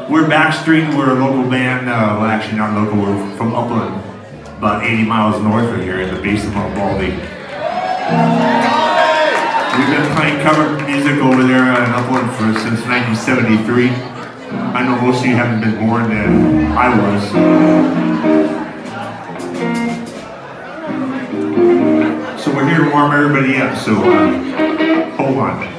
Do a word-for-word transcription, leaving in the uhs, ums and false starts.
We're Backstreet. We're a local band. Uh, well, actually not local. We're from Upland, about eighty miles north of here, in the base of Mount Baldy. We've been playing cover music over there in Upland for since nineteen seventy-three. I know most of you haven't been born then. I was. So we're here to warm everybody up. So uh, hold on.